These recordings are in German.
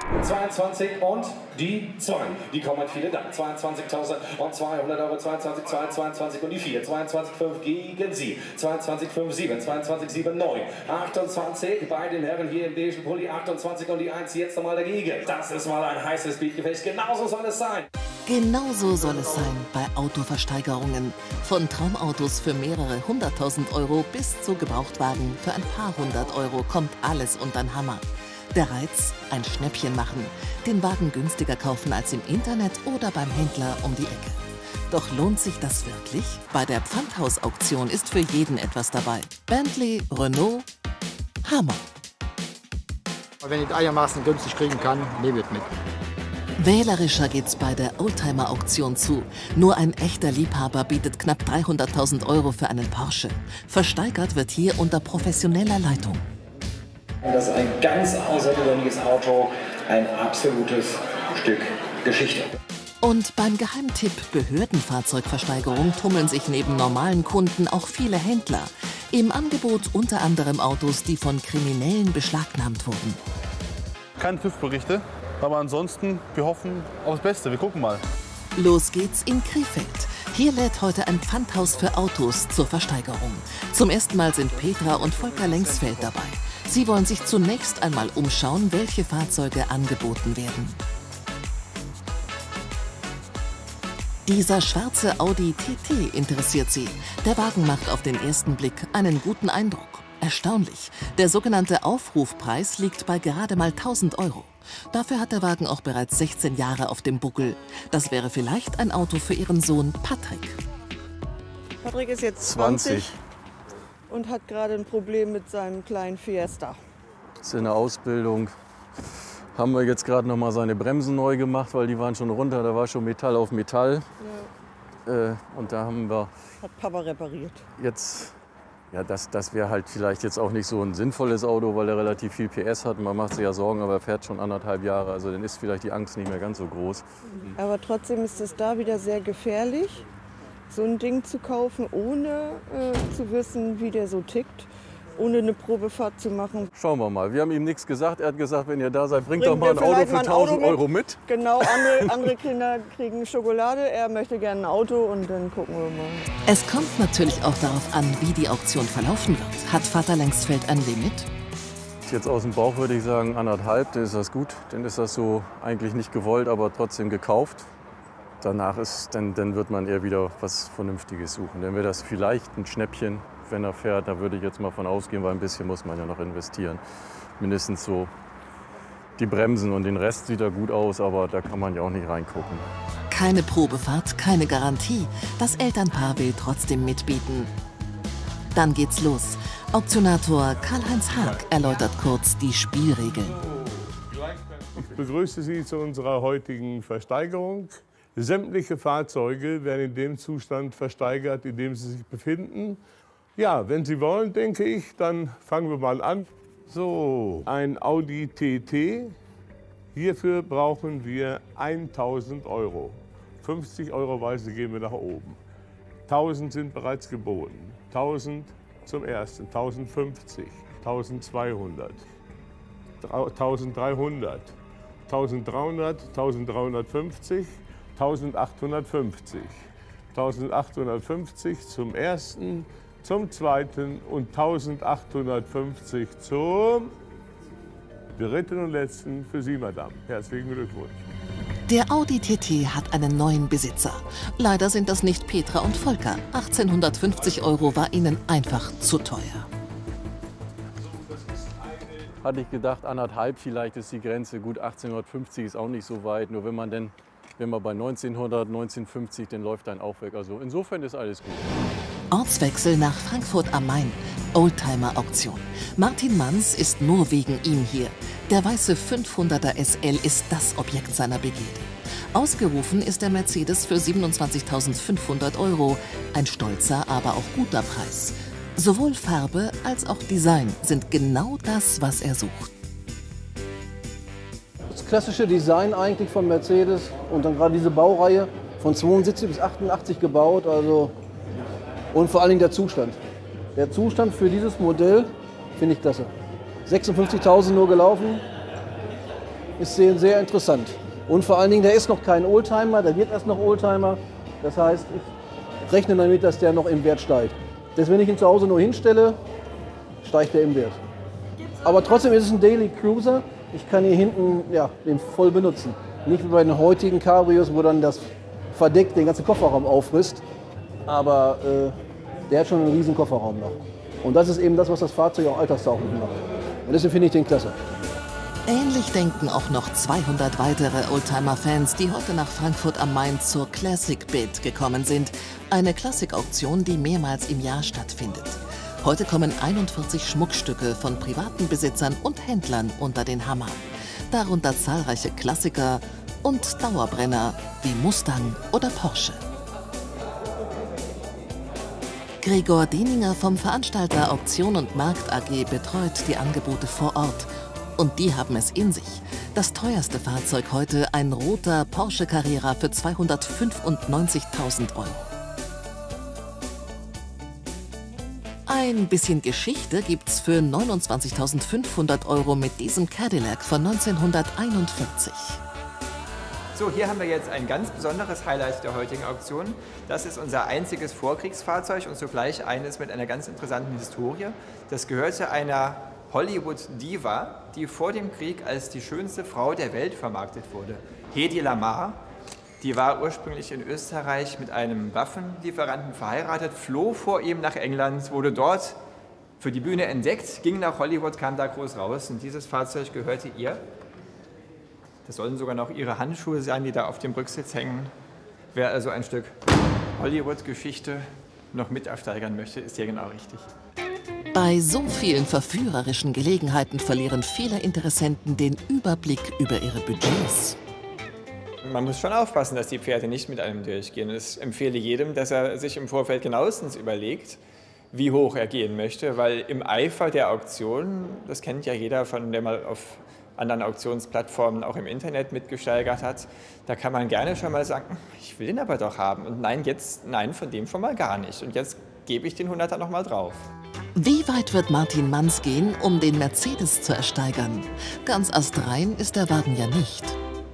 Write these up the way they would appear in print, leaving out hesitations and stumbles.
22 und die 2. Die kommen, vielen Dank. 22.200 Euro, 22, 22 und die 4. 22,5 gegen sie. 22,57, 22,79, 28 bei den Herren hier im beigen Pulli. 28 und die 1 jetzt nochmal dagegen. Das ist mal ein heißes Speedgefecht. Genauso soll es sein. Genauso soll es sein bei Autoversteigerungen. Von Traumautos für mehrere 100.000 Euro bis zu Gebrauchtwagen für ein paar 100 Euro kommt alles unter den Hammer. Der Reiz? Ein Schnäppchen machen. Den Wagen günstiger kaufen als im Internet oder beim Händler um die Ecke. Doch lohnt sich das wirklich? Bei der Pfandhausauktion ist für jeden etwas dabei. Bentley, Renault, Hammer. Wenn ich einigermaßen günstig kriegen kann, nehme ich mit. Wählerischer geht's bei der Oldtimer-Auktion zu. Nur ein echter Liebhaber bietet knapp 300.000 Euro für einen Porsche. Versteigert wird hier unter professioneller Leitung. Das ist ein ganz außergewöhnliches Auto, ein absolutes Stück Geschichte. Und beim Geheimtipp Behördenfahrzeugversteigerung tummeln sich neben normalen Kunden auch viele Händler. Im Angebot unter anderem Autos, die von Kriminellen beschlagnahmt wurden. Keine TÜV-Berichte, aber ansonsten, wir hoffen aufs Beste. Wir gucken mal. Los geht's in Krefeld. Hier lädt heute ein Pfandhaus für Autos zur Versteigerung. Zum ersten Mal sind Petra und Volker Lengsfeld dabei. Sie wollen sich zunächst einmal umschauen, welche Fahrzeuge angeboten werden. Dieser schwarze Audi TT interessiert sie. Der Wagen macht auf den ersten Blick einen guten Eindruck. Erstaunlich. Der sogenannte Aufrufpreis liegt bei gerade mal 1.000 Euro. Dafür hat der Wagen auch bereits 16 Jahre auf dem Buckel. Das wäre vielleicht ein Auto für ihren Sohn Patrick. Patrick ist jetzt 20 und hat gerade ein Problem mit seinem kleinen Fiesta. Das ist in der Ausbildung. Haben wir jetzt gerade noch mal seine Bremsen neu gemacht, weil die waren schon runter. Da war schon Metall auf Metall. Ja. Und da haben wir... Hat Papa repariert. Jetzt, ja, das wäre halt vielleicht jetzt auch nicht so ein sinnvolles Auto, weil er relativ viel PS hat. Man macht sich ja Sorgen, aber er fährt schon 1,5 Jahre. Also dann ist vielleicht die Angst nicht mehr ganz so groß. Aber trotzdem ist es da wieder sehr gefährlich, so ein Ding zu kaufen, ohne zu wissen, wie der so tickt. Ohne eine Probefahrt zu machen. Schauen wir mal. Wir haben ihm nichts gesagt. Er hat gesagt, wenn ihr da seid, bringt doch mal ein Auto für 1.000 Euro mit. Genau, andere Kinder kriegen Schokolade. Er möchte gerne ein Auto und dann gucken wir mal. Es kommt natürlich auch darauf an, wie die Auktion verlaufen wird. Hat Vater Lengsfeld ein Limit? Jetzt aus dem Bauch würde ich sagen 1,5, dann ist das gut. Dann ist das so eigentlich nicht gewollt, aber trotzdem gekauft. Danach dann wird man eher wieder was Vernünftiges suchen. Dann wäre das vielleicht ein Schnäppchen. Wenn er fährt, da würde ich jetzt mal von ausgehen, weil ein bisschen muss man ja noch investieren. Mindestens so die Bremsen und den Rest sieht er gut aus, aber da kann man ja auch nicht reingucken. Keine Probefahrt, keine Garantie. Das Elternpaar will trotzdem mitbieten. Dann geht's los. Auktionator Karl-Heinz Haag erläutert kurz die Spielregeln. Ich begrüße Sie zu unserer heutigen Versteigerung. Sämtliche Fahrzeuge werden in dem Zustand versteigert, in dem sie sich befinden. Ja, wenn Sie wollen, denke ich, dann fangen wir mal an. So, ein Audi TT. Hierfür brauchen wir 1.000 Euro. 50 Euro weise gehen wir nach oben. 1.000 sind bereits geboten. 1.000 zum ersten, 1.050, 1.200, 1.300, 1.300, 1.350, 1.850. 1.850 zum ersten, zum zweiten und 1.850 zum dritten und letzten für Sie, Madame. Herzlichen Glückwunsch. Der Audi TT hat einen neuen Besitzer. Leider sind das nicht Petra und Volker. 1.850 Euro war ihnen einfach zu teuer. Hatte ich gedacht, 1,5 vielleicht ist die Grenze. Gut, 1850 ist auch nicht so weit. Nur wenn man bei 1900, 1950, dann läuft dann auch weg. Also insofern ist alles gut. Ortswechsel nach Frankfurt am Main. Oldtimer-Auktion. Martin Manns ist nur wegen ihm hier. Der weiße 500er SL ist das Objekt seiner Begierde. Ausgerufen ist der Mercedes für 27.500 Euro. Ein stolzer, aber auch guter Preis. Sowohl Farbe als auch Design sind genau das, was er sucht. Das klassische Design eigentlich von Mercedes und dann gerade diese Baureihe von 72 bis 88 gebaut. Also und vor allen Dingen der Zustand. Der Zustand für dieses Modell finde ich klasse. 56.000 nur gelaufen. ist sehr interessant. Und vor allen Dingen, der ist noch kein Oldtimer, der wird erst noch Oldtimer. Das heißt, ich rechne damit, dass der noch im Wert steigt. Dass wenn ich ihn zu Hause nur hinstelle, steigt er im Wert. Aber trotzdem ist es ein Daily Cruiser. Ich kann hier hinten den voll benutzen. Nicht wie bei den heutigen Cabrios, wo dann das Verdeck den ganzen Kofferraum auffrisst. Aber der hat schon einen riesen Kofferraum noch. Und das ist eben das, was das Fahrzeug auch alterstauglich macht. Und deswegen finde ich den klasse. Ähnlich denken auch noch 200 weitere Oldtimer-Fans, die heute nach Frankfurt am Main zur Classic Bid gekommen sind. Eine Klassikauktion, die mehrmals im Jahr stattfindet. Heute kommen 41 Schmuckstücke von privaten Besitzern und Händlern unter den Hammer. Darunter zahlreiche Klassiker und Dauerbrenner wie Mustang oder Porsche. Gregor Dieninga vom Veranstalter Auktion und Markt AG betreut die Angebote vor Ort. Und die haben es in sich. Das teuerste Fahrzeug heute, ein roter Porsche Carrera für 295.000 Euro. Ein bisschen Geschichte gibt's für 29.500 Euro mit diesem Cadillac von 1941. So, hier haben wir jetzt ein ganz besonderes Highlight der heutigen Auktion. Das ist unser einziges Vorkriegsfahrzeug und zugleich eines mit einer ganz interessanten Historie. Das gehörte einer Hollywood-Diva, die vor dem Krieg als die schönste Frau der Welt vermarktet wurde. Hedy Lamarr, die war ursprünglich in Österreich mit einem Waffenlieferanten verheiratet, floh vor ihm nach England, wurde dort für die Bühne entdeckt, ging nach Hollywood, kam da groß raus und dieses Fahrzeug gehörte ihr. Das sollen sogar noch ihre Handschuhe sein, die da auf dem Rücksitz hängen. Wer also ein Stück Hollywood-Geschichte noch mit ersteigern möchte, ist hier genau richtig. Bei so vielen verführerischen Gelegenheiten verlieren viele Interessenten den Überblick über ihre Budgets. Man muss schon aufpassen, dass die Pferde nicht mit einem durchgehen. Ich empfehle jedem, dass er sich im Vorfeld genauestens überlegt, wie hoch er gehen möchte, weil im Eifer der Auktion, das kennt ja jeder, der mal auf anderen Auktionsplattformen auch im Internet mitgesteigert hat, da kann man gerne schon mal sagen, ich will den aber doch haben und nein, von dem schon mal gar nicht und jetzt gebe ich den 100er noch mal drauf. Wie weit wird Martin Manns gehen, um den Mercedes zu ersteigern? Ganz astrein ist der Wagen ja nicht.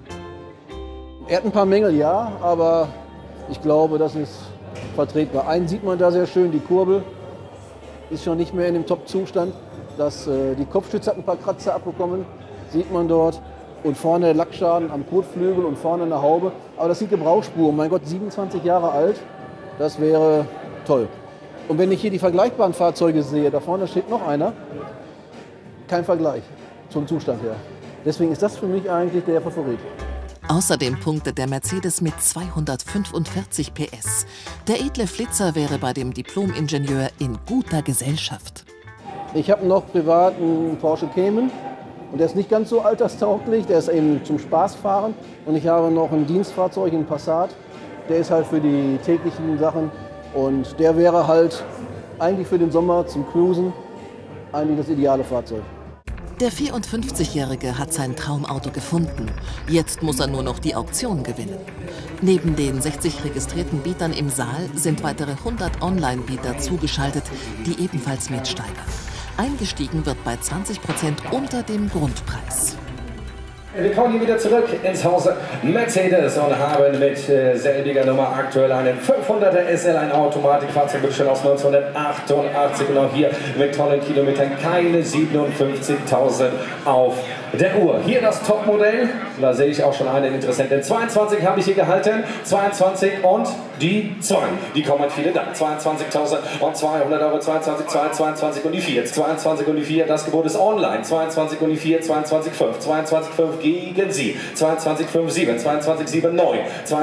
Er hat ein paar Mängel, ja, aber ich glaube, das ist vertretbar. Einen sieht man da sehr schön, die Kurbel ist schon nicht mehr in dem Top-Zustand. Die Kopfstütze hat ein paar Kratzer abbekommen, sieht man dort. Und vorne der Lackschaden am Kotflügel und vorne eine Haube. Aber das sind Gebrauchsspuren. Mein Gott, 27 Jahre alt, das wäre toll. Und wenn ich hier die vergleichbaren Fahrzeuge sehe, da vorne steht noch einer, kein Vergleich zum Zustand her. Deswegen ist das für mich eigentlich der Favorit. Außerdem punktet der Mercedes mit 245 PS. Der edle Flitzer wäre bei dem Diplom-Ingenieur in guter Gesellschaft. Ich habe noch privat einen Porsche Cayman und der ist nicht ganz so alterstauglich, der ist eben zum Spaßfahren. Und ich habe noch ein Dienstfahrzeug, einen Passat, der ist halt für die täglichen Sachen. Und der wäre halt eigentlich für den Sommer zum Cruisen eigentlich das ideale Fahrzeug. Der 54-Jährige hat sein Traumauto gefunden. Jetzt muss er nur noch die Auktion gewinnen. Neben den 60 registrierten Bietern im Saal sind weitere 100 Online-Bieter zugeschaltet, die ebenfalls mitsteigern. Eingestiegen wird bei 20% unter dem Grundpreis. Wir kommen hier wieder zurück ins Hause Mercedes und haben mit selbiger Nummer aktuell einen 500er SL, ein Automatikfahrzeug, wird schon aus 1988 und auch hier mit tollen Kilometern, keine 57.000 auf der Uhr. Hier das Topmodell, da sehe ich auch schon einen Interessenten. 22 habe ich hier gehalten, 22 und die 2, die kommen viele da. 22.200 Euro, 22, 22 und die 4, 22 und die 4, das Gebot ist online, 22 und die 4, 22,5, 22,5 gegen sie, 22,57, 22,79,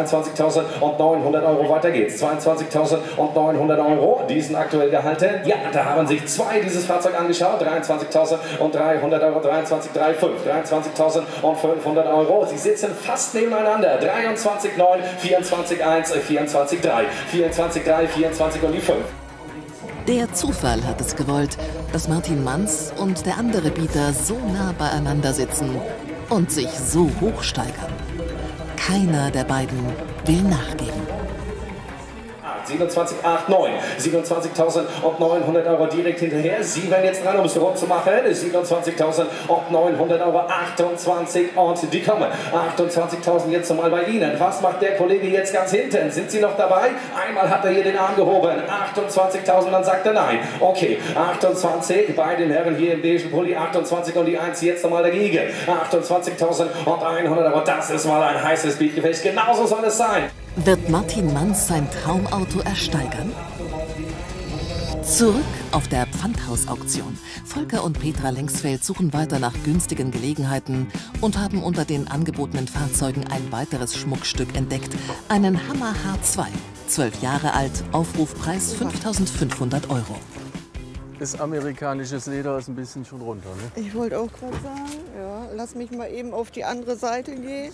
22.900 Euro, weiter geht's, 22.900 Euro, die sind aktuell gehalten. Ja, da haben sich zwei dieses Fahrzeug angeschaut, 23.300 Euro, 23,35, 23.500 Euro, sie sitzen fast nebeneinander, 23,9, 24,1, 24,3, 24,3, 24 und die 5. Der Zufall hat es gewollt, dass Martin Manns und der andere Bieter so nah beieinander sitzen und sich so hochsteigern. Keiner der beiden will nachgeben. 27,89, 27.900 Euro direkt hinterher. Sie werden jetzt dran, um es rund zu machen. 27.900 Euro, 28 und die kommen. 28.000 jetzt nochmal bei Ihnen. Was macht der Kollege jetzt ganz hinten? Sind Sie noch dabei? Einmal hat er hier den Arm gehoben. 28.000, dann sagt er nein. Okay, 28 bei den Herren hier im beigen Pulli. 28 und die 1 jetzt nochmal dagegen. 28.100 Euro, das ist mal ein heißes Bietgefecht. Genauso soll es sein. Wird Martin Manns sein Traumauto ersteigern? Zurück auf der Pfandhausauktion. Volker und Petra Lengsfeld suchen weiter nach günstigen Gelegenheiten und haben unter den angebotenen Fahrzeugen ein weiteres Schmuckstück entdeckt. Einen Hammer H2. 12 Jahre alt, Aufrufpreis 5.500 Euro. Das amerikanisches Leder ist ein bisschen schon runter, ne? Ich wollte auch gerade sagen, ja, lass mich mal eben auf die andere Seite gehen.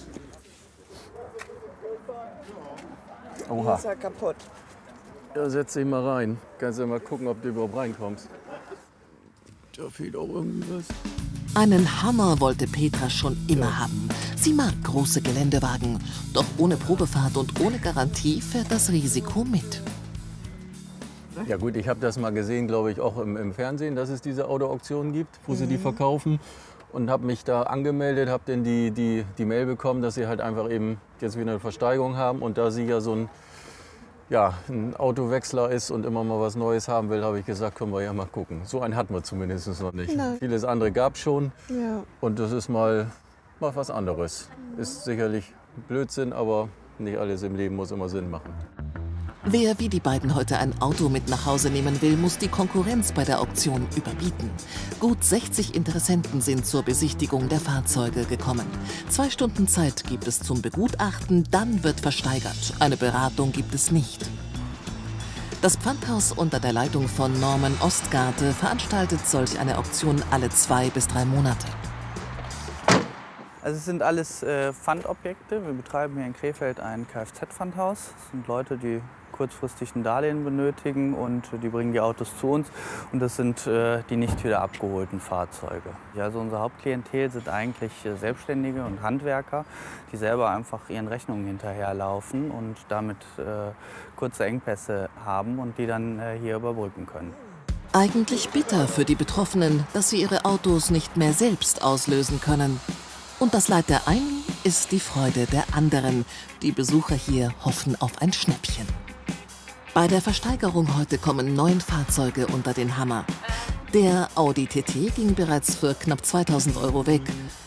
Oha. Ist ja kaputt. Ja, setz dich mal rein. Kannst ja mal gucken, ob du überhaupt reinkommst. Da fehlt auch irgendwie was. Einen Hammer wollte Petra schon immer haben. Sie mag große Geländewagen. Doch ohne Probefahrt und ohne Garantie fährt das Risiko mit. Ja gut, ich habe das mal gesehen, glaube ich, auch im Fernsehen, dass es diese Autoauktionen gibt, wo sie die verkaufen. Und habe mich da angemeldet, habe dann die Mail bekommen, dass sie halt einfach eben jetzt wieder eine Versteigerung haben. Und da sie ja so ein Autowechsler ist und immer mal was Neues haben will, habe ich gesagt, können wir ja mal gucken. So einen hatten wir zumindest noch nicht. Nein. Vieles andere gab es schon. Ja. Und das ist mal was anderes. Ist sicherlich Blödsinn, aber nicht alles im Leben muss immer Sinn machen. Wer wie die beiden heute ein Auto mit nach Hause nehmen will, muss die Konkurrenz bei der Auktion überbieten. Gut 60 Interessenten sind zur Besichtigung der Fahrzeuge gekommen. 2 Stunden Zeit gibt es zum Begutachten, dann wird versteigert. Eine Beratung gibt es nicht. Das Pfandhaus unter der Leitung von Norman Ostgarte veranstaltet solch eine Auktion alle 2 bis 3 Monate. Also es sind alles Pfandobjekte. Wir betreiben hier in Krefeld ein Kfz-Pfandhaus. Das sind Leute, die kurzfristig ein Darlehen benötigen und die bringen die Autos zu uns. Und das sind die nicht wieder abgeholten Fahrzeuge. Ja, also unser Hauptklientel sind eigentlich Selbstständige und Handwerker, die selber einfach ihren Rechnungen hinterherlaufen und damit kurze Engpässe haben und die dann hier überbrücken können. Eigentlich bitter für die Betroffenen, dass sie ihre Autos nicht mehr selbst auslösen können. Und das Leid der einen ist die Freude der anderen. Die Besucher hier hoffen auf ein Schnäppchen. Bei der Versteigerung heute kommen 9 Fahrzeuge unter den Hammer. Der Audi TT ging bereits für knapp 2.000 Euro weg.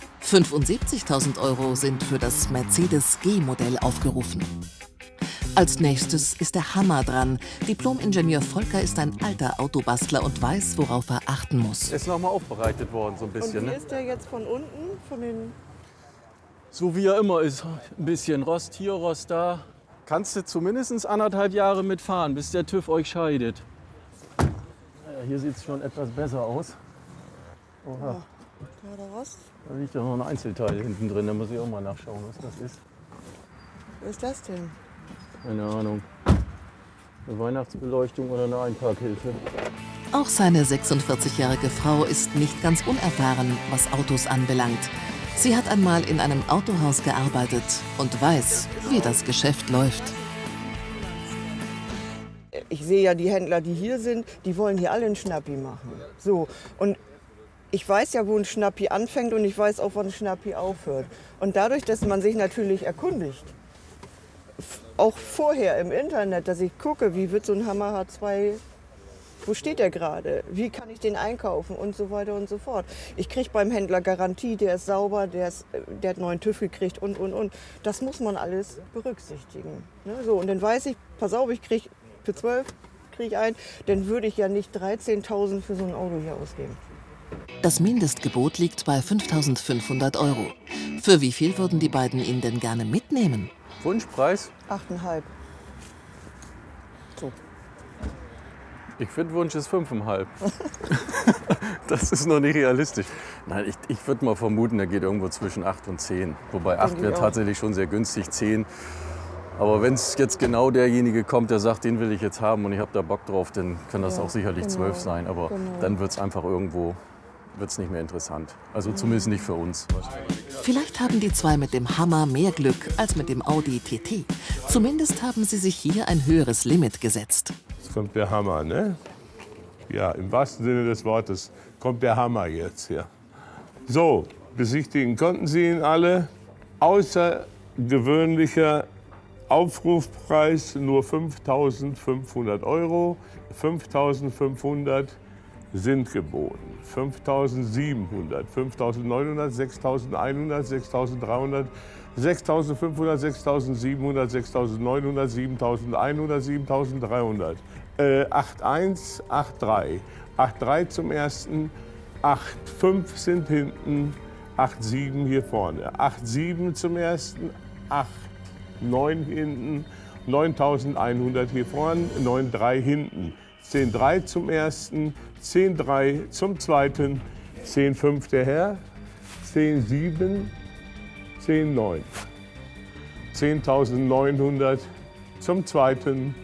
75.000 Euro sind für das Mercedes G-Modell aufgerufen. Als nächstes ist der Hammer dran. Diplom-Ingenieur Volker ist ein alter Autobastler und weiß, worauf er achten muss. Ist nochmal aufbereitet worden, so ein bisschen. Und wie ist der jetzt von unten? Von den So wie er immer ist. Ein bisschen Rost hier, Rost da. Kannst du zumindest 1,5 Jahre mitfahren, bis der TÜV euch scheidet. Ja, hier sieht es schon etwas besser aus. Oha. Ja, der Rost. Da liegt ja noch ein Einzelteil hinten drin. Da muss ich auch mal nachschauen, was das ist. Was ist das denn? Keine Ahnung. Eine Weihnachtsbeleuchtung oder eine Einparkhilfe. Auch seine 46-jährige Frau ist nicht ganz unerfahren, was Autos anbelangt. Sie hat einmal in einem Autohaus gearbeitet und weiß, wie das Geschäft läuft. Ich sehe ja die Händler, die hier sind, die wollen hier alle einen Schnappi machen. So. Und ich weiß ja, wo ein Schnappi anfängt und ich weiß auch, wo ein Schnappi aufhört. Und dadurch, dass man sich natürlich erkundigt, auch vorher im Internet, dass ich gucke, wie wird so ein Hammer H2, wo steht der gerade, wie kann ich den einkaufen und so weiter und so fort. Ich kriege beim Händler Garantie, der ist sauber, der hat neuen TÜV gekriegt und. Das muss man alles berücksichtigen. Ne? So, und dann weiß ich, pass auf, ich kriege für 12 ein, dann würde ich ja nicht 13.000 für so ein Auto hier ausgeben. Das Mindestgebot liegt bei 5.500 Euro. Für wie viel würden die beiden ihn denn gerne mitnehmen? Wunschpreis? 8,5. So. Ich finde, Wunsch ist 5,5. Das ist noch nicht realistisch. Nein, ich würde mal vermuten, er geht irgendwo zwischen 8 und 10. Wobei 8 wäre tatsächlich schon sehr günstig, 10. Aber wenn es jetzt genau derjenige kommt, der sagt, den will ich jetzt haben und ich habe da Bock drauf, dann kann das auch sicherlich 12 sein. Aber dann wird es einfach irgendwo wird es nicht mehr interessant. Also zumindest nicht für uns. Vielleicht haben die zwei mit dem Hammer mehr Glück als mit dem Audi TT. Zumindest haben sie sich hier ein höheres Limit gesetzt. Jetzt kommt der Hammer, ne? Ja, im wahrsten Sinne des Wortes kommt der Hammer jetzt hier. So, besichtigen konnten Sie ihn alle. Außergewöhnlicher Aufrufpreis nur 5.500 €. 5.500 sind geboten. 5.700, 5.900, 6.100, 6.300, 6.500, 6.700, 6.900, 7.100, 7.300. 8.1, 8.3. 8.3 zum ersten, 8.5 sind hinten, 8.7 hier vorne. 8.7 zum ersten, 8.9 hinten, 9.100 hier vorne, 9.3 hinten. 10.3 zum ersten, 10.3 zum zweiten, 10.5 der Herr, 10.7, 10.9. 10.900 zum zweiten,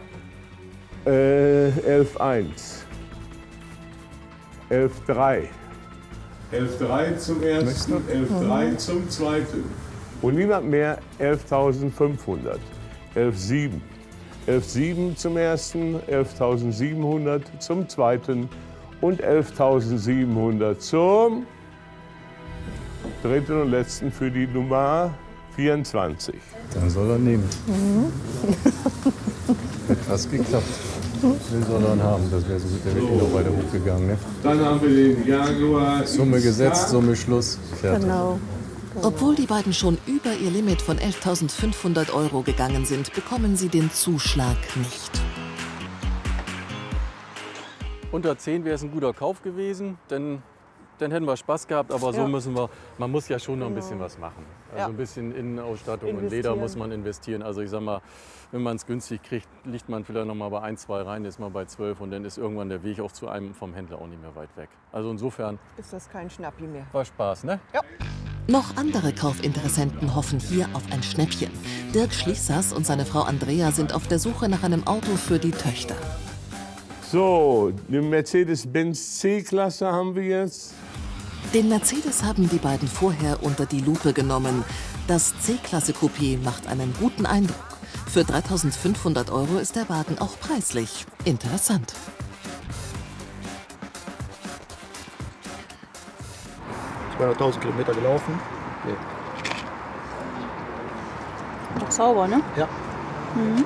11.1, 11.3. 11.3 zum ersten, 11.3 zum zweiten. Und niemand mehr 11.500, 11.7. 11.7 zum ersten, 11.700 zum zweiten und 11.700 zum dritten und letzten für die Nummer 24. Dann soll er nehmen. Hat fast geklappt. Den soll er haben, das wäre so gut, der wird noch weiter hochgegangen. Ne? Dann haben wir den Jaguar. Summe gesetzt, Summe Schluss, fertig. Genau. Obwohl die beiden schon über ihr Limit von 11.500 € gegangen sind, bekommen sie den Zuschlag nicht. Unter 10 wäre es ein guter Kauf gewesen, denn dann hätten wir Spaß gehabt, aber so müssen wir, man muss ja schon noch ein bisschen was machen. Also ein bisschen Innenausstattung, in Leder muss man investieren. Also ich sag mal, wenn man es günstig kriegt, liegt man vielleicht noch mal bei 1, 2 rein, ist man bei 12 und dann ist irgendwann der Weg auch zu einem vom Händler auch nicht mehr weit weg. Also insofern Ist das kein Schnappi mehr? war Spaß, ne? Ja. Noch andere Kaufinteressenten hoffen hier auf ein Schnäppchen. Dirk Schließers und seine Frau Andrea sind auf der Suche nach einem Auto für die Töchter. So, den Mercedes-Benz C-Klasse haben wir jetzt. Den Mercedes haben die beiden vorher unter die Lupe genommen. Das C-Klasse-Coupé macht einen guten Eindruck. Für 3.500 € ist der Wagen auch preislich interessant. Ja. 200.000 Kilometer gelaufen. Okay. Noch sauber, ne? Ja. Mhm.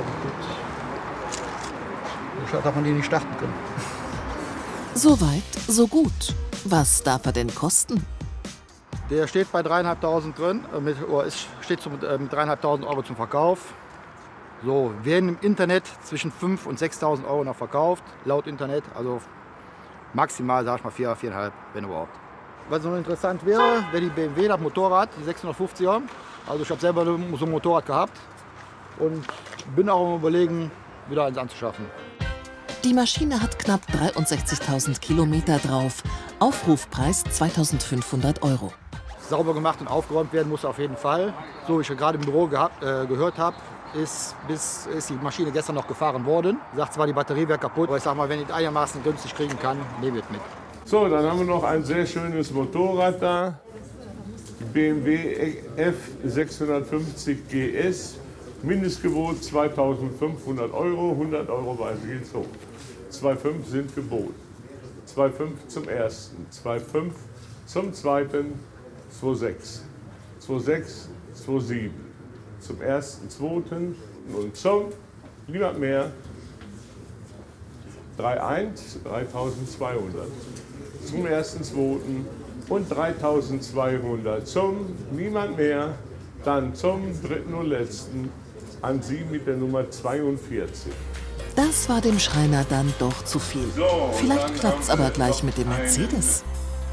Schade, dass man die nicht starten können. Soweit, so gut. Was darf er denn kosten? Der steht bei 3.500 drin, steht mit 3.500 € zum Verkauf. So, werden im Internet zwischen 5.000 und 6.000 € noch verkauft, laut Internet. Also maximal, sag ich mal, 4, 4,5, wenn überhaupt. Was noch interessant wäre die BMW, das Motorrad, die 650er. Also ich habe selber so ein Motorrad gehabt und bin auch am Überlegen, wieder eins anzuschaffen. Die Maschine hat knapp 63.000 Kilometer drauf. Aufrufpreis 2.500 €. Sauber gemacht und aufgeräumt werden muss auf jeden Fall. So wie ich gerade im Büro gehört habe, ist die Maschine gestern noch gefahren worden. Sagt zwar, die Batterie wäre kaputt, aber ich sag mal, wenn ich es einigermaßen günstig kriegen kann, nehme ich es mit. So, dann haben wir noch ein sehr schönes Motorrad da. BMW F650 GS. Mindestgebot 2.500 €, 100 € weise geht's hoch. 2,5 sind geboten. 2,5 zum ersten, 2,5 zum zweiten, 2,6. 2,6, 2,7. Zum ersten, zweiten und zum, niemand mehr, 3,1, 3.200. Zum ersten, zweiten und 3.200. Zum, niemand mehr, dann zum dritten und letzten, an Sie mit der Nummer 42. Das war dem Schreiner dann doch zu viel. Vielleicht klappt's aber gleich mit dem Mercedes.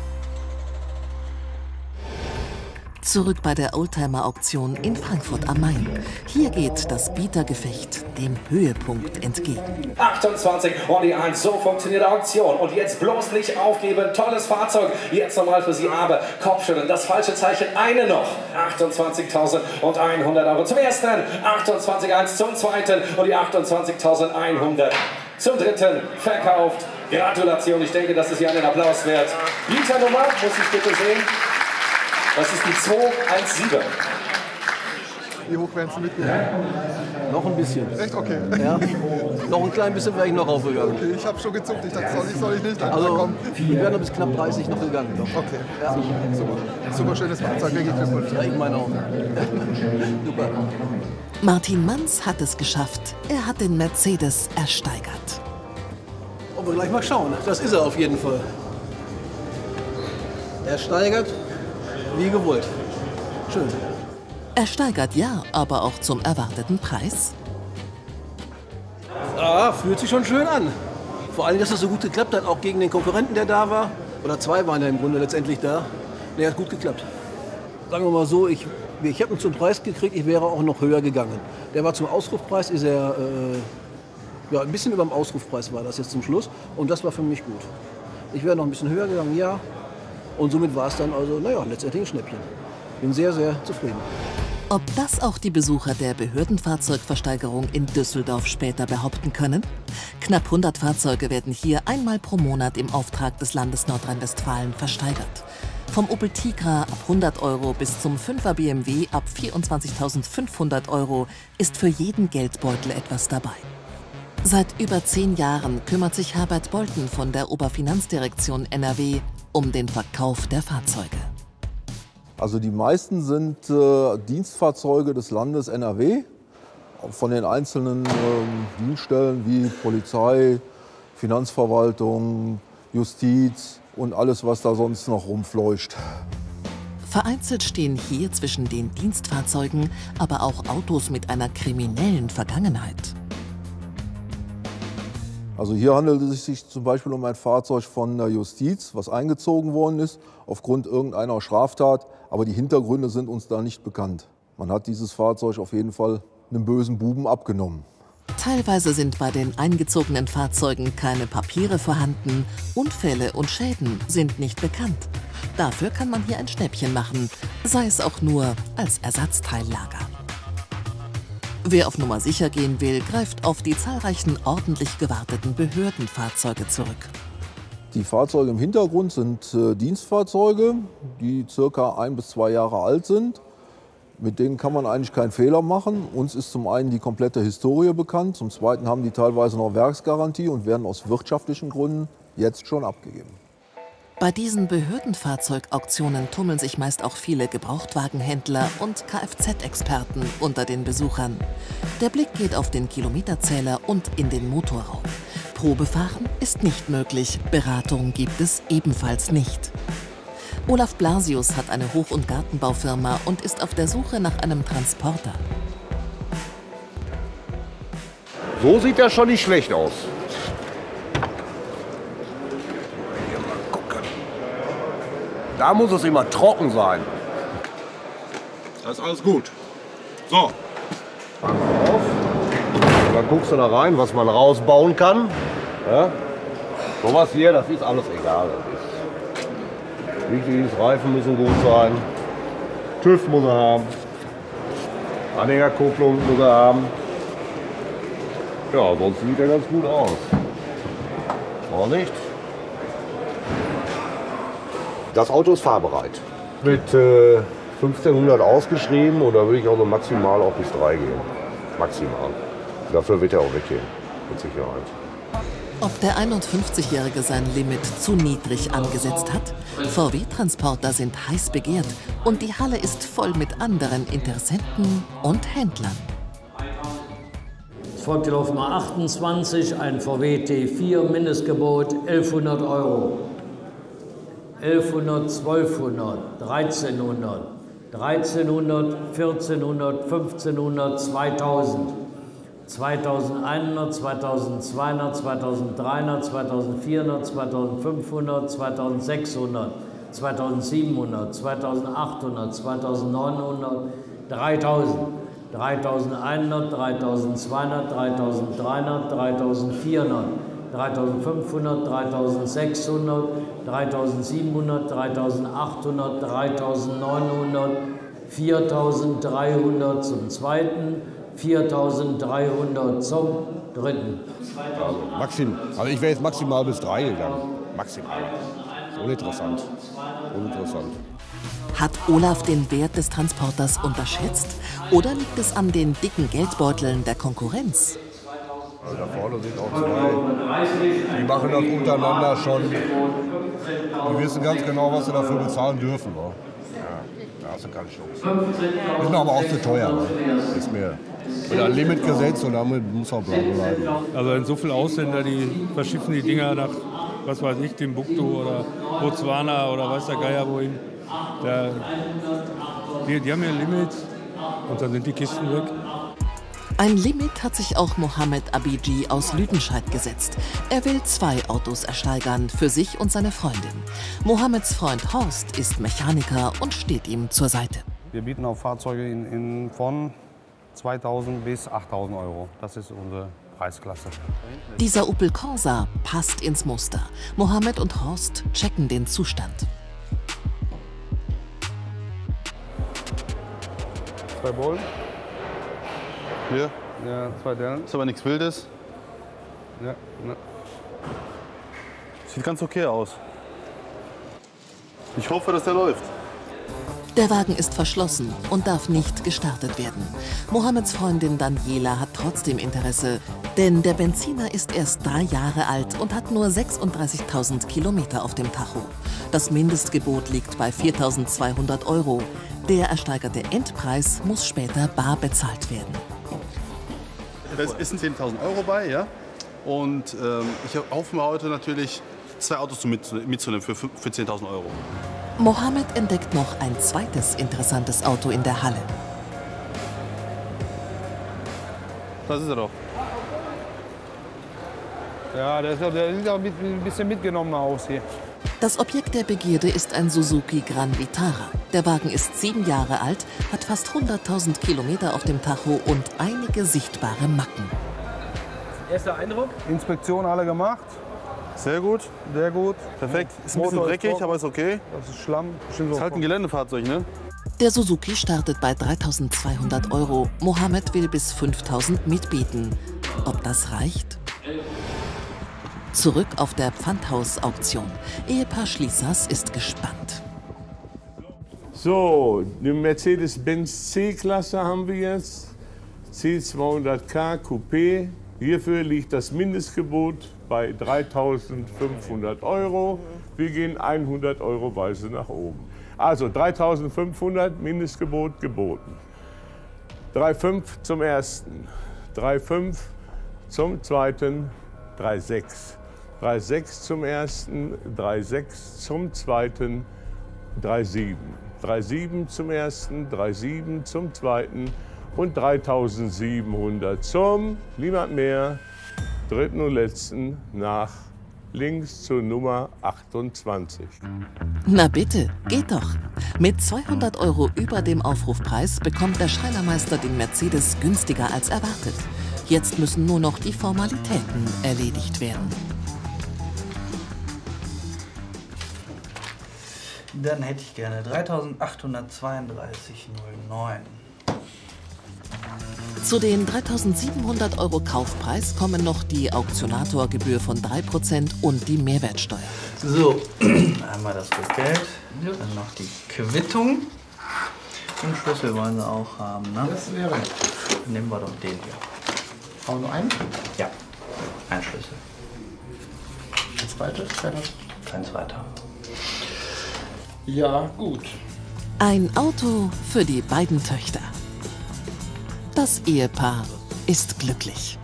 Zurück bei der Oldtimer-Auktion in Frankfurt am Main. Hier geht das Bietergefecht dem Höhepunkt entgegen. 28 und die 1, so funktioniert die Auktion. Und jetzt bloß nicht aufgeben, tolles Fahrzeug. Jetzt nochmal für Sie, aber Kopfschütteln, das falsche Zeichen, eine noch. 28.100 € zum ersten, 28,1 zum zweiten und die 28.100 zum dritten verkauft. Gratulation, ich denke, das ist hier einen Applaus wert. Bieter-Nummer, muss ich bitte sehen. Das ist die 217. Wie hoch werden Sie mitnehmen? Noch ein bisschen. Echt? Okay. Ja. Noch ein klein bisschen wäre ich noch raufgegangen. Okay, ich habe schon gezuckt. Ich dachte, soll ich nicht? Also, wir wären noch bis knapp 30 noch gegangen. Doch. Okay, ja. Super. Super schönes Fahrzeug, wirklich Glückwunsch. Ja, ich meine auch. Super. Martin Manz hat es geschafft. Er hat den Mercedes ersteigert. Wollen wir gleich mal schauen. Das ist er auf jeden Fall. Ersteigert, wie gewollt. Schön. Ersteigert ja, aber auch zum erwarteten Preis. Ah, fühlt sich schon schön an. Vor allem, dass das so gut geklappt hat, auch gegen den Konkurrenten, der da war. Oder zwei waren ja im Grunde letztendlich da. Der hat gut geklappt. Sagen wir mal so, ich habe ihn zum Preis gekriegt, ich wäre auch noch höher gegangen. Der war zum Ausrufpreis, ist er, ja, ein bisschen über dem Ausrufpreis war das jetzt zum Schluss. Und das war für mich gut. Ich wäre noch ein bisschen höher gegangen, ja. Und somit war es dann also, naja, letztendlich ein Schnäppchen. Bin sehr, sehr zufrieden. Ob das auch die Besucher der Behördenfahrzeugversteigerung in Düsseldorf später behaupten können? Knapp 100 Fahrzeuge werden hier einmal pro Monat im Auftrag des Landes Nordrhein-Westfalen versteigert. Vom Opel Tigra ab 100 € bis zum 5er BMW ab 24.500 € ist für jeden Geldbeutel etwas dabei. Seit über 10 Jahren kümmert sich Herbert Bolten von der Oberfinanzdirektion NRW um den Verkauf der Fahrzeuge. Also die meisten sind Dienstfahrzeuge des Landes NRW, von den einzelnen Dienststellen wie Polizei, Finanzverwaltung, Justiz und alles, was da sonst noch rumfleucht. Vereinzelt stehen hier zwischen den Dienstfahrzeugen aber auch Autos mit einer kriminellen Vergangenheit. Also hier handelt es sich zum Beispiel um ein Fahrzeug von der Justiz, was eingezogen worden ist aufgrund irgendeiner Straftat. Aber die Hintergründe sind uns da nicht bekannt. Man hat dieses Fahrzeug auf jeden Fall einem bösen Buben abgenommen. Teilweise sind bei den eingezogenen Fahrzeugen keine Papiere vorhanden. Unfälle und Schäden sind nicht bekannt. Dafür kann man hier ein Schnäppchen machen, sei es auch nur als Ersatzteillager. Wer auf Nummer sicher gehen will, greift auf die zahlreichen ordentlich gewarteten Behördenfahrzeuge zurück. Die Fahrzeuge im Hintergrund sind Dienstfahrzeuge, die ca. 1 bis 2 Jahre alt sind. Mit denen kann man eigentlich keinen Fehler machen. Uns ist zum einen die komplette Historie bekannt, zum zweiten haben die teilweise noch Werksgarantie und werden aus wirtschaftlichen Gründen jetzt schon abgegeben. Bei diesen Behördenfahrzeugauktionen tummeln sich meist auch viele Gebrauchtwagenhändler und Kfz-Experten unter den Besuchern. Der Blick geht auf den Kilometerzähler und in den Motorraum. Probefahren ist nicht möglich, Beratung gibt es ebenfalls nicht. Olaf Blasius hat eine Hoch- und Gartenbaufirma und ist auf der Suche nach einem Transporter. So sieht das schon nicht schlecht aus. Da muss es immer trocken sein. Das ist alles gut. So. Pack auf. Und dann guckst du da rein, was man rausbauen kann. Ja? So was hier, das ist alles egal. Wichtig ist, Reifen müssen gut sein. TÜV muss er haben. Anhängerkupplung muss er haben. Ja, sonst sieht er ganz gut aus. Vorsicht. Das Auto ist fahrbereit. Mit 1500 ausgeschrieben und da würde ich auch so maximal auch bis 3 gehen. Maximal. Dafür wird er auch weggehen, mit Sicherheit. Ob der 51-Jährige sein Limit zu niedrig angesetzt hat? VW-Transporter sind heiß begehrt und die Halle ist voll mit anderen Interessenten und Händlern. Es folgt die Laufnummer 28, ein VW T4, Mindestgebot 1100 €. 1100, 1200, 1300, 1300, 1400, 1500, 2000, 2100, 2200, 2300, 2400, 2500, 2600, 2700, 2800, 2900, 3000, 3100, 3200, 3300, 3400, 3500, 3600, 3700, 3800, 3900, 4300 zum zweiten, 4300 zum dritten. Also ich wäre jetzt maximal bis 3 gegangen. Maximal. Uninteressant. Uninteressant. Hat Olaf den Wert des Transporters unterschätzt? Oder liegt es an den dicken Geldbeuteln der Konkurrenz? Also da vorne sind auch 2. Die machen das untereinander schon. Die wissen ganz genau, was sie dafür bezahlen dürfen. Wa? Ja, da hast du keine Chance. Ist aber auch zu teuer. Wa? Ist mir ein Limit gesetzt und damit muss auch bleiben. Also so viele Ausländer, die verschiffen die Dinger nach, was weiß ich, Timbuktu oder Botswana oder weiß der Geier wohin. Die haben ja ein Limit und dann sind die Kisten weg. Ein Limit hat sich auch Mohammed Abidji aus Lüdenscheid gesetzt. Er will 2 Autos ersteigern, für sich und seine Freundin. Mohammeds Freund Horst ist Mechaniker und steht ihm zur Seite. Wir bieten auf Fahrzeuge von 2.000 bis 8.000 Euro. Das ist unsere Preisklasse. Dieser Opel Corsa passt ins Muster. Mohammed und Horst checken den Zustand. 2 Bollen. Hier? Ja, 2 Dellen. Ist aber nichts Wildes. Ja, ne. Sieht ganz okay aus. Ich hoffe, dass der läuft. Der Wagen ist verschlossen und darf nicht gestartet werden. Mohammeds Freundin Daniela hat trotzdem Interesse, denn der Benziner ist erst 3 Jahre alt und hat nur 36.000 Kilometer auf dem Tacho. Das Mindestgebot liegt bei 4.200 Euro. Der ersteigerte Endpreis muss später bar bezahlt werden. Da ist 10.000 Euro bei, ja. Und ich hoffe mir heute natürlich 2 Autos mitzunehmen für 10.000 Euro. Mohammed entdeckt noch ein zweites interessantes Auto in der Halle. Das ist er doch. Ja, der sieht auch ein bisschen mitgenommener aus hier. Das Objekt der Begierde ist ein Suzuki Gran Vitara. Der Wagen ist 7 Jahre alt, hat fast 100.000 Kilometer auf dem Tacho und einige sichtbare Macken. Erster Eindruck? Inspektion alle gemacht. Sehr gut. Sehr gut. Perfekt. Ist ein bisschen dreckig, aber ist okay. Das ist Schlamm. Ist halt ein Geländefahrzeug, ne? Der Suzuki startet bei 3.200 Euro. Mohammed will bis 5.000 mitbieten. Ob das reicht? Zurück auf der Pfandhausauktion. Ehepaar Schließers ist gespannt. So, die Mercedes-Benz C-Klasse haben wir jetzt. C200K Coupé. Hierfür liegt das Mindestgebot bei 3.500 Euro. Wir gehen 100 Euro weise nach oben. Also 3.500 Mindestgebot geboten. 3,5 zum ersten, 3,5 zum zweiten, 3,6. 3,6 zum ersten, 3,6 zum zweiten, 3,7. 3,7 zum ersten, 3,7 zum zweiten und 3.700 zum, niemand mehr, dritten und letzten nach links zur Nummer 28. Na bitte, geht doch. Mit 200 Euro über dem Aufrufpreis bekommt der Schreinermeister den Mercedes günstiger als erwartet. Jetzt müssen nur noch die Formalitäten erledigt werden. Dann hätte ich gerne 3.832,09. Zu den 3.700 Euro Kaufpreis kommen noch die Auktionatorgebühr von 3% und die Mehrwertsteuer. So, einmal das Geld, dann noch die Quittung. Und Schlüssel wollen sie auch haben, ne? Das wäre. Dann nehmen wir doch den hier. Auch nur einen? Ja, ein Schlüssel. Ein zweites? Kein zweiter. Ja, gut. Ein Auto für die beiden Töchter. Das Ehepaar ist glücklich.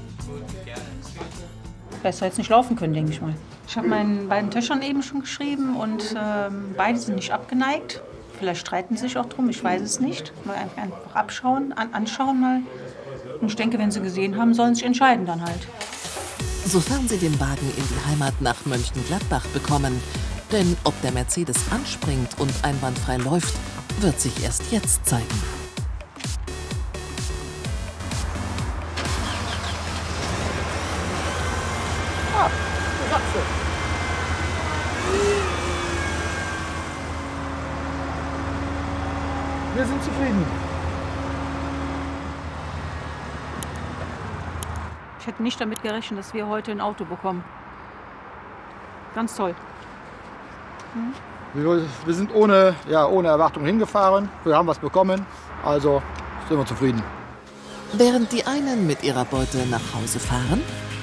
Besser jetzt nicht laufen können, denke ich mal. Ich habe meinen beiden Töchtern eben schon geschrieben und beide sind nicht abgeneigt. Vielleicht streiten sie sich auch drum, ich weiß es nicht. Mal einfach anschauen mal. Und ich denke, wenn sie gesehen haben, sollen sie sich entscheiden dann halt. Sofern sie den Wagen in die Heimat nach Mönchengladbach bekommen. Denn ob der Mercedes anspringt und einwandfrei läuft, wird sich erst jetzt zeigen. Ah, Ratze. Wir sind zufrieden. Ich hätte nicht damit gerechnet, dass wir heute ein Auto bekommen. Ganz toll. Wir sind ohne Erwartung hingefahren. Wir haben was bekommen, also sind wir zufrieden. Während die einen mit ihrer Beute nach Hause fahren,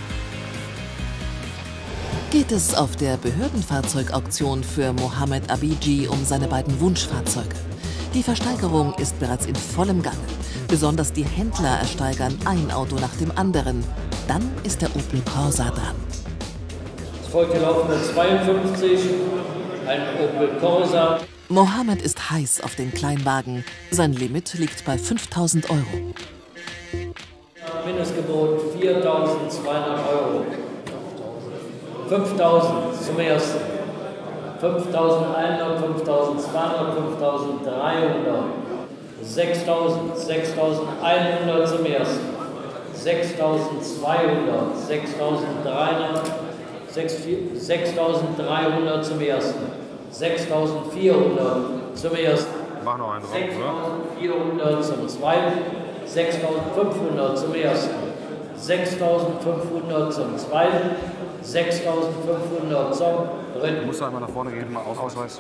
geht es auf der Behördenfahrzeugauktion für Mohamed Abidji um seine beiden Wunschfahrzeuge. Die Versteigerung ist bereits in vollem Gange. Besonders die Händler ersteigern ein Auto nach dem anderen. Dann ist der Opel Corsa dran. Es folgt die laufende 52, ein Opel Corsa. Mohamed ist heiß auf den Kleinwagen. Sein Limit liegt bei 5.000 €. Mindestgebot 4.200 €. 5.000 zum ersten. 5.100, 5.200, 5.300. 6.000, 6.100 zum ersten. 6.200, 6.300, 6.300 zum ersten. 6.400 zum ersten. Mach noch einen drauf, oder? 6.400 zum zweiten. 6.500 zum ersten. 6.500 zum zweiten. 6.500 zum dritten. Du musst einmal nach vorne gehen, mal Ausweis.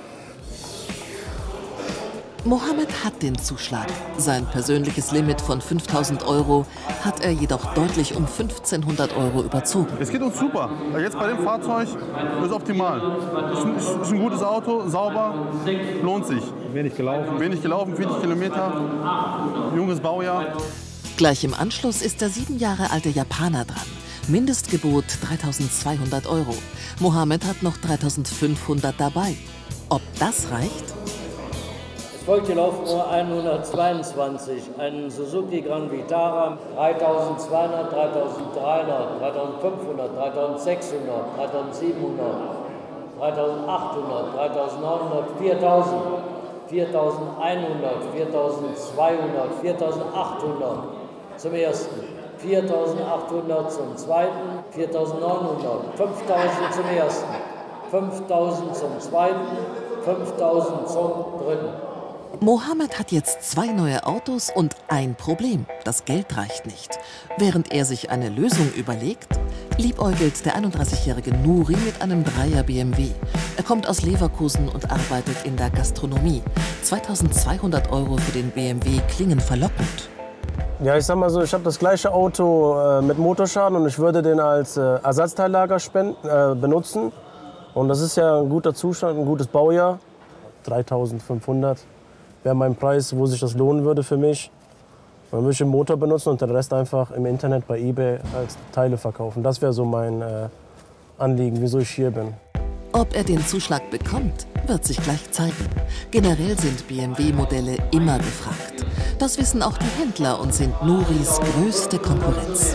Mohamed hat den Zuschlag. Sein persönliches Limit von 5.000 € hat er jedoch deutlich um 1.500 € überzogen. Es geht uns super. Jetzt bei dem Fahrzeug ist optimal. Ist ein gutes Auto, sauber, lohnt sich. Wenig gelaufen. Wenig gelaufen, 40 Kilometer, junges Baujahr. Gleich im Anschluss ist der 7 Jahre alte Japaner dran. Mindestgebot 3.200 €. Mohamed hat noch 3.500 dabei. Ob das reicht? Es folgt die Laufnummer 122, ein Suzuki Gran Vitara, 3.200, 3.300, 3.500, 3.600, 3.700, 3.800, 3.900, 4.000, 4.100, 4.200, 4.800 zum ersten, 4.800 zum zweiten, 4.900, 5.000 zum ersten, 5.000 zum zweiten, 5.000 zum dritten. Mohamed hat jetzt 2 neue Autos und ein Problem. Das Geld reicht nicht. Während er sich eine Lösung überlegt, liebäugelt der 31-jährige Nuri mit einem 3er BMW. Er kommt aus Leverkusen und arbeitet in der Gastronomie. 2.200 € für den BMW klingen verlockend. Ja, ich sag mal so, ich habe das gleiche Auto mit Motorschaden und ich würde den als Ersatzteillager benutzen. Und das ist ja ein guter Zustand, ein gutes Baujahr. 3.500 wäre mein Preis, wo sich das lohnen würde für mich. Dann würde ich den Motor benutzen und den Rest einfach im Internet bei eBay als Teile verkaufen. Das wäre so mein Anliegen, wieso ich hier bin. Ob er den Zuschlag bekommt, wird sich gleich zeigen. Generell sind BMW-Modelle immer gefragt. Das wissen auch die Händler und sind Nuris größte Konkurrenz.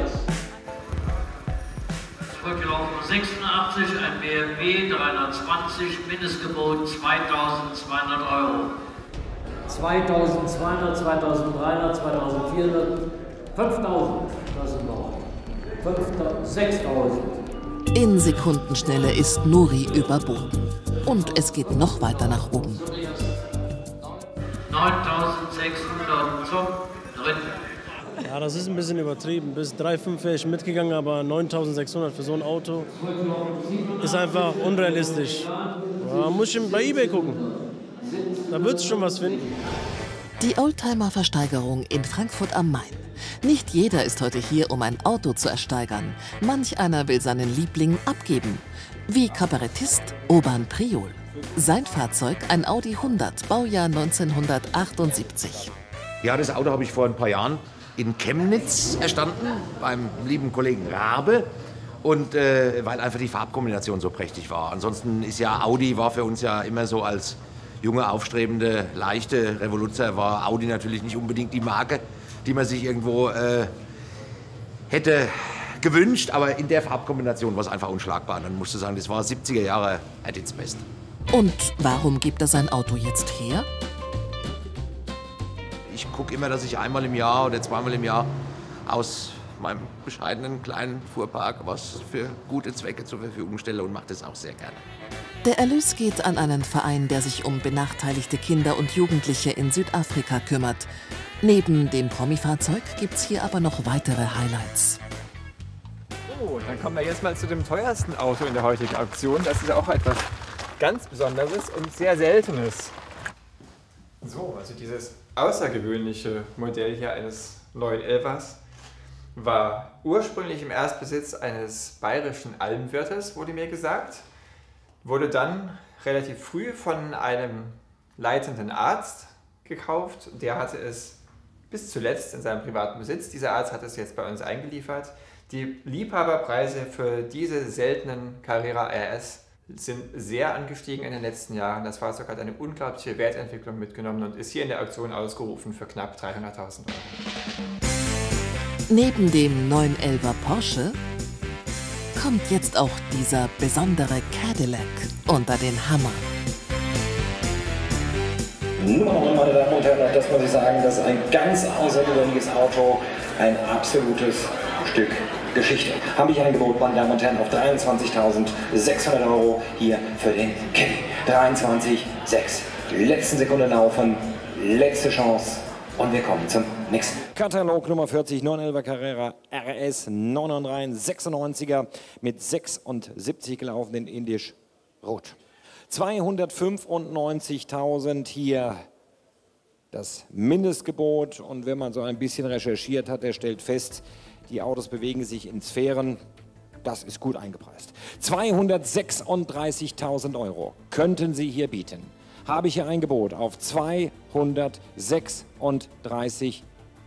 86, ein BMW 320, Mindestgebot 2.200 €. 2.200, 2.300, 2.400, 5.000, das sind noch 6.000. In Sekundenschnelle ist Nuri überboten. Und es geht noch weiter nach oben. 9.600 zum dritten. Ja, das ist ein bisschen übertrieben. Bis 3,5 wäre ich mitgegangen, aber 9.600 für so ein Auto ist einfach unrealistisch. Da muss ich bei eBay gucken. Da wird es schon was finden. Die Oldtimer-Versteigerung in Frankfurt am Main. Nicht jeder ist heute hier, um ein Auto zu ersteigern. Manch einer will seinen Liebling abgeben. Wie Kabarettist Urban Priol. Sein Fahrzeug ein Audi 100, Baujahr 1978. Ja, das Auto habe ich vor ein paar Jahren in Chemnitz erstanden, beim lieben Kollegen Rabe. Und weil einfach die Farbkombination so prächtig war. Ansonsten ist ja Audi war für uns ja immer so als junge, aufstrebende, leichte Revoluzer, war Audi natürlich nicht unbedingt die Marke, die man sich irgendwo hätte gewünscht. Aber in der Farbkombination war es einfach unschlagbar. Und dann musst du sagen, das war 70er Jahre at its best. Und warum gibt er sein Auto jetzt her? Ich gucke immer, dass ich einmal im Jahr oder zweimal im Jahr aus meinem bescheidenen kleinen Fuhrpark was für gute Zwecke zur Verfügung stelle und mache das auch sehr gerne. Der Erlös geht an einen Verein, der sich um benachteiligte Kinder und Jugendliche in Südafrika kümmert. Neben dem Promi-Fahrzeug gibt's hier aber noch weitere Highlights. So, dann kommen wir jetzt mal zu dem teuersten Auto in der heutigen Auktion. Das ist auch etwas ganz Besonderes und sehr Seltenes. So, also dieses außergewöhnliche Modell hier eines 911ers war ursprünglich im Erstbesitz eines bayerischen Almwirtes, wurde mir gesagt, wurde dann relativ früh von einem leitenden Arzt gekauft. Der hatte es bis zuletzt in seinem privaten Besitz. Dieser Arzt hat es jetzt bei uns eingeliefert. Die Liebhaberpreise für diese seltenen Carrera RS sind sehr angestiegen in den letzten Jahren. Das Fahrzeug hat eine unglaubliche Wertentwicklung mitgenommen und ist hier in der Auktion ausgerufen für knapp 300.000 €. Neben dem 911er Porsche kommt jetzt auch dieser besondere Cadillac unter den Hammer. Nun, meine Damen und Herren, das muss ich sagen, das ist ein ganz außergewöhnliches Auto, ein absolutes Stück Geschichte. Habe ich angeboten, meine Damen und Herren, auf 23.600 € hier für den Caddy. 23,6. Die letzten Sekunden laufen, letzte Chance und wir kommen zum nächsten. Katalog Nummer 40, 911er Carrera RS 996er mit 76 gelaufen in Indisch Rot. 295.000 hier das Mindestgebot, und wenn man so ein bisschen recherchiert hat, der stellt fest, die Autos bewegen sich in Sphären, das ist gut eingepreist. 236.000 € könnten Sie hier bieten. Habe ich hier ein Gebot auf 236.000.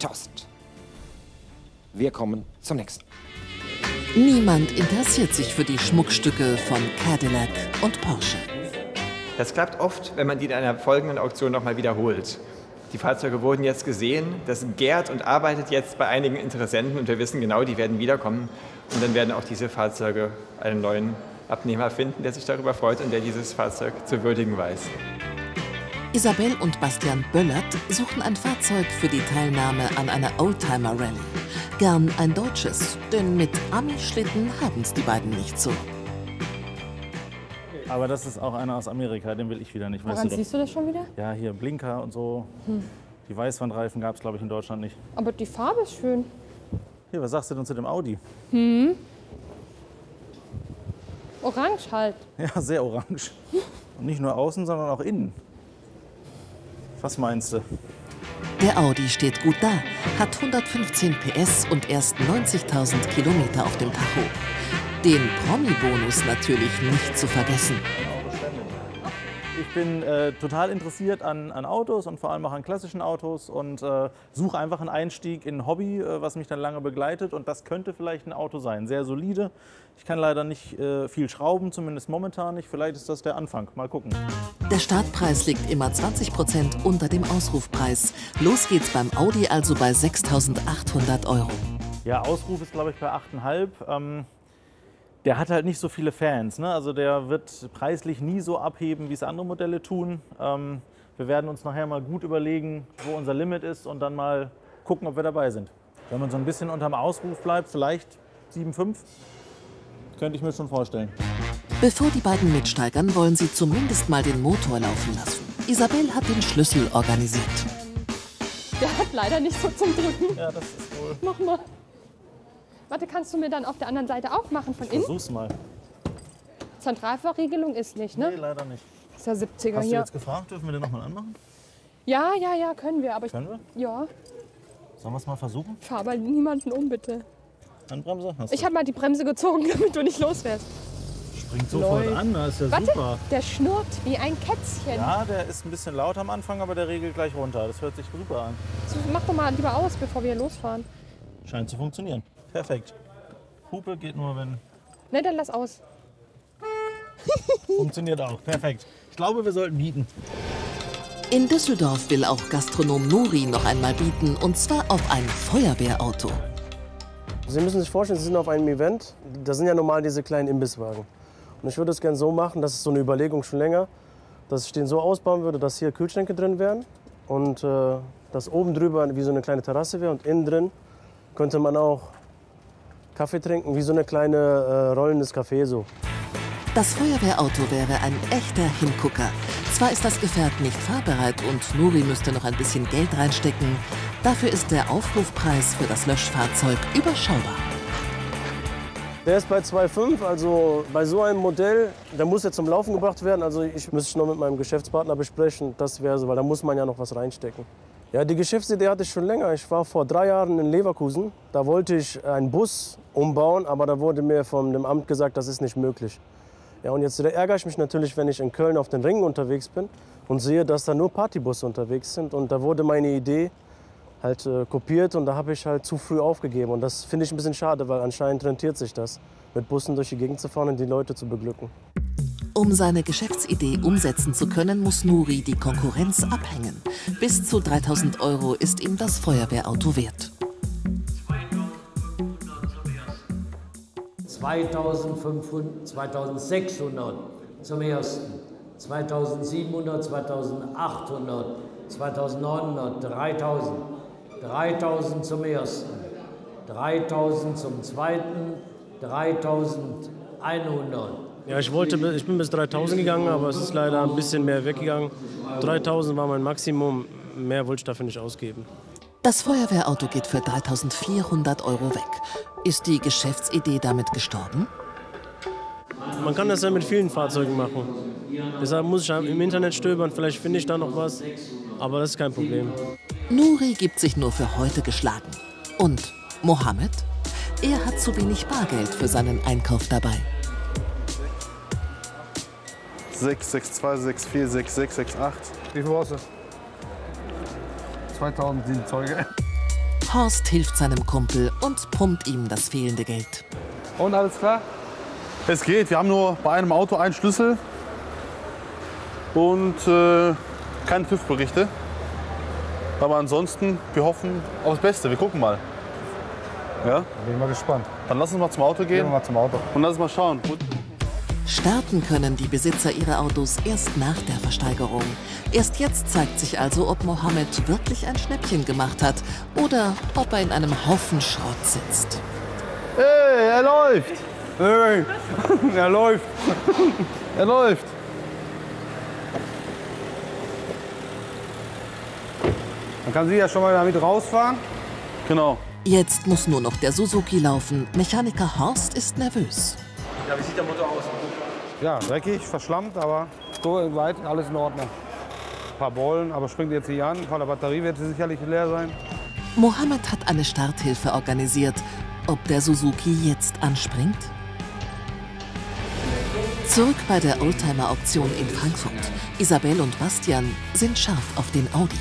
Wir kommen zum nächsten. Niemand interessiert sich für die Schmuckstücke von Cadillac und Porsche. Das klappt oft, wenn man die in einer folgenden Auktion nochmal wiederholt. Die Fahrzeuge wurden jetzt gesehen, das gärt und arbeitet jetzt bei einigen Interessenten und wir wissen genau, die werden wiederkommen. Und dann werden auch diese Fahrzeuge einen neuen Abnehmer finden, der sich darüber freut und der dieses Fahrzeug zu würdigen weiß. Isabel und Bastian Böllert suchen ein Fahrzeug für die Teilnahme an einer Oldtimer-Rallye. Gern ein deutsches, denn mit Ami-Schlitten haben es die beiden nicht so. Aber das ist auch einer aus Amerika, den will ich wieder nicht. Woran siehst du das schon wieder? Ja, hier Blinker und so. Die Weißwandreifen gab es, glaube ich, in Deutschland nicht. Aber die Farbe ist schön. Hier, was sagst du denn zu dem Audi? Orange halt. Ja, sehr orange. Und nicht nur außen, sondern auch innen. Was meinst du? Der Audi steht gut da, hat 115 PS und erst 90.000 Kilometer auf dem Tacho. Den Promi-Bonus natürlich nicht zu vergessen. Ich bin total interessiert an Autos und vor allem auch an klassischen Autos und suche einfach einen Einstieg in ein Hobby, was mich dann lange begleitet, und das könnte vielleicht ein Auto sein. Sehr solide. Ich kann leider nicht viel schrauben, zumindest momentan nicht. Vielleicht ist das der Anfang. Mal gucken. Der Startpreis liegt immer 20% unter dem Ausrufpreis. Los geht's beim Audi also bei 6.800 €. Ja, Ausruf ist, glaube ich, bei 8,5. Der hat halt nicht so viele Fans, ne? Also der wird preislich nie so abheben, wie es andere Modelle tun. Wir werden uns nachher mal gut überlegen, wo unser Limit ist und dann mal gucken, ob wir dabei sind. Wenn man so ein bisschen unterm Ausruf bleibt, vielleicht 7,5, könnte ich mir schon vorstellen. Bevor die beiden mitsteigern, wollen sie zumindest mal den Motor laufen lassen. Isabel hat den Schlüssel organisiert. Der hat leider nicht so zum Drücken. Ja, das ist wohl. Mach mal. Warte, kannst du mir dann auf der anderen Seite aufmachen von innen? Versuch's mal. Zentralverriegelung ist nicht, ne? Nee, leider nicht. Ist ja 70er Hast hier. du jetzt gefragt, dürfen wir den nochmal anmachen? Ja, können wir. Aber können wir? Ja. Sollen wir es mal versuchen? Fahr aber niemanden um, bitte. Handbremse? Hast du? Ich habe mal die Bremse gezogen, damit du nicht losfährst. Springt sofort an, das ist ja Warte, super. der schnurrt wie ein Kätzchen. Ja, der ist ein bisschen laut am Anfang, aber der regelt gleich runter. Das hört sich super an. So, mach doch mal lieber aus, bevor wir losfahren. Scheint zu funktionieren. Perfekt. Hupe geht nur, wenn... Ne, dann lass aus. Funktioniert auch. Perfekt. Ich glaube, wir sollten bieten. In Düsseldorf will auch Gastronom Nuri noch einmal bieten, und zwar auf ein Feuerwehrauto. Sie müssen sich vorstellen, Sie sind auf einem Event. Da sind ja normal diese kleinen Imbisswagen. Und ich würde es gerne so machen, das ist so eine Überlegung schon länger, dass ich den so ausbauen würde, dass hier Kühlschränke drin wären und dass oben drüber wie so eine kleine Terrasse wäre und innen drin könnte man auch Kaffee trinken, wie so eine kleine rollendes Café so. Das Feuerwehrauto wäre ein echter Hingucker. Zwar ist das Gefährt nicht fahrbereit und Nuri müsste noch ein bisschen Geld reinstecken, dafür ist der Aufrufpreis für das Löschfahrzeug überschaubar. Der ist bei 2,5, also bei so einem Modell, der muss jetzt zum Laufen gebracht werden. Also ich müsste noch mit meinem Geschäftspartner besprechen, das wäre so, weil da muss man ja noch was reinstecken. Ja, die Geschäftsidee hatte ich schon länger. Ich war vor 3 Jahren in Leverkusen. Da wollte ich einen Bus umbauen, aber da wurde mir von dem Amt gesagt, das ist nicht möglich. Ja, und jetzt ärgere ich mich natürlich, wenn ich in Köln auf den Ringen unterwegs bin und sehe, dass da nur Partybusse unterwegs sind. Und da wurde meine Idee halt kopiert und da habe ich halt zu früh aufgegeben. Und das finde ich ein bisschen schade, weil anscheinend rentiert sich das, mit Bussen durch die Gegend zu fahren und die Leute zu beglücken. Um seine Geschäftsidee umsetzen zu können, muss Nuri die Konkurrenz abhängen. Bis zu 3.000 € ist ihm das Feuerwehrauto wert. 2.500, 2.600 zum ersten, 2.700, 2.800, 2.900, 3.000, 3.000 zum ersten, 3.000 zum zweiten, 3.100. Ja, ich bin bis 3.000 gegangen, aber es ist leider ein bisschen mehr weggegangen. 3.000 war mein Maximum, mehr wollte ich dafür nicht ausgeben. Das Feuerwehrauto geht für 3.400 € weg. Ist die Geschäftsidee damit gestorben? Man kann das ja mit vielen Fahrzeugen machen. Deshalb muss ich im Internet stöbern, vielleicht finde ich da noch was, aber das ist kein Problem. Nuri gibt sich nur für heute geschlagen. Und Mohammed? Er hat zu wenig Bargeld für seinen Einkauf dabei. 6, 6, 2, 6, 4, 6, 6, 6, 8. Wie viel brauchst du? 2007 Zeuge. Horst hilft seinem Kumpel und pumpt ihm das fehlende Geld. Und alles klar? Es geht. Wir haben nur bei einem Auto einen Schlüssel und keine TÜV-Berichte. Aber ansonsten, wir hoffen aufs Beste. Wir gucken mal. Ja? Bin mal gespannt. Dann lass uns mal zum Auto gehen. Gehen wir mal zum Auto. Und lass uns mal schauen. Starten können die Besitzer ihrer Autos erst nach der Versteigerung. Erst jetzt zeigt sich also, ob Mohammed wirklich ein Schnäppchen gemacht hat oder ob er in einem Haufen Schrott sitzt. Hey, er läuft! Hey, er läuft! Er läuft! Man kann sie ja schon mal damit rausfahren. Genau. Jetzt muss nur noch der Suzuki laufen. Mechaniker Horst ist nervös. Ja, wie sieht der Motor aus? Ja, dreckig, verschlammt, aber weit alles in Ordnung. Ein paar Bollen, aber springt jetzt hier an. Von der Batterie wird sie sicherlich leer sein. Mohammed hat eine Starthilfe organisiert. Ob der Suzuki jetzt anspringt? Zurück bei der Oldtimer-Auktion in Frankfurt. Isabel und Bastian sind scharf auf den Audi.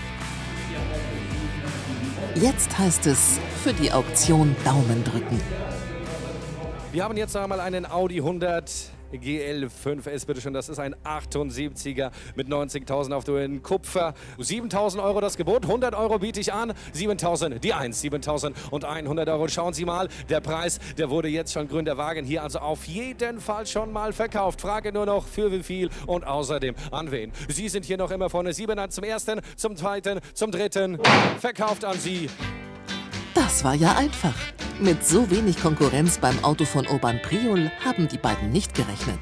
Jetzt heißt es, für die Auktion Daumen drücken. Wir haben jetzt einmal einen Audi 100 GL5S, bitteschön. Das ist ein 78er mit 90.000 auf der Kupfer. 7.000 € das Gebot, 100 € biete ich an. 7.000, die 1, 7.100 €. Schauen Sie mal, der Preis, der wurde jetzt schon grün, der Wagen hier also auf jeden Fall schon mal verkauft. Frage nur noch, für wie viel und außerdem an wen. Sie sind hier noch immer vorne. 7 zum ersten, zum zweiten, zum dritten. Verkauft an Sie. Das war ja einfach. Mit so wenig Konkurrenz beim Auto von Urban Priol haben die beiden nicht gerechnet.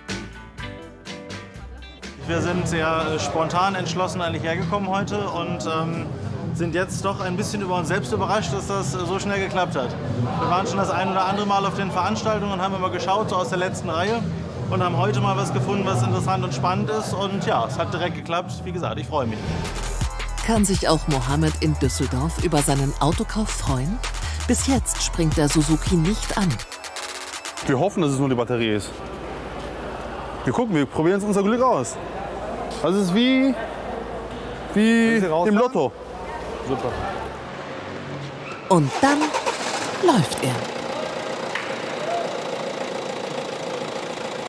Wir sind sehr spontan entschlossen eigentlich hergekommen heute und sind jetzt doch ein bisschen über uns selbst überrascht, dass das so schnell geklappt hat. Wir waren schon das ein oder andere Mal auf den Veranstaltungen und haben immer geschaut, so aus der letzten Reihe, und haben heute mal was gefunden, was interessant und spannend ist. Und ja, es hat direkt geklappt. Wie gesagt, ich freue mich. Kann sich auch Mohammed in Düsseldorf über seinen Autokauf freuen? Bis jetzt springt der Suzuki nicht an. Wir hoffen, dass es nur die Batterie ist. Wir gucken, wir probieren jetzt unser Glück aus. Das ist wie im Lotto. Super. Und dann läuft er.